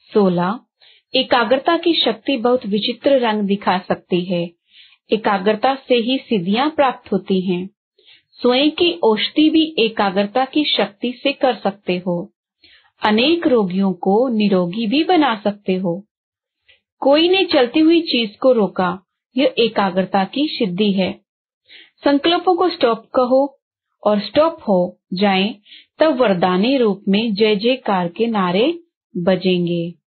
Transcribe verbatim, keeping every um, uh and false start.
सोलह, एकाग्रता की शक्ति बहुत विचित्र रंग दिखा सकती है। एकाग्रता से ही सिद्धियां प्राप्त होती हैं। स्वयं की औषधि भी एकाग्रता की शक्ति से कर सकते हो। अनेक रोगियों को निरोगी भी बना सकते हो। कोई ने चलती हुई चीज को रोका, यह एकाग्रता की सिद्धि है। संकल्पों को स्टॉप कहो और स्टॉप हो जाएं, तब वरदानी रूप में जय जयकार के नारे बजेंगे।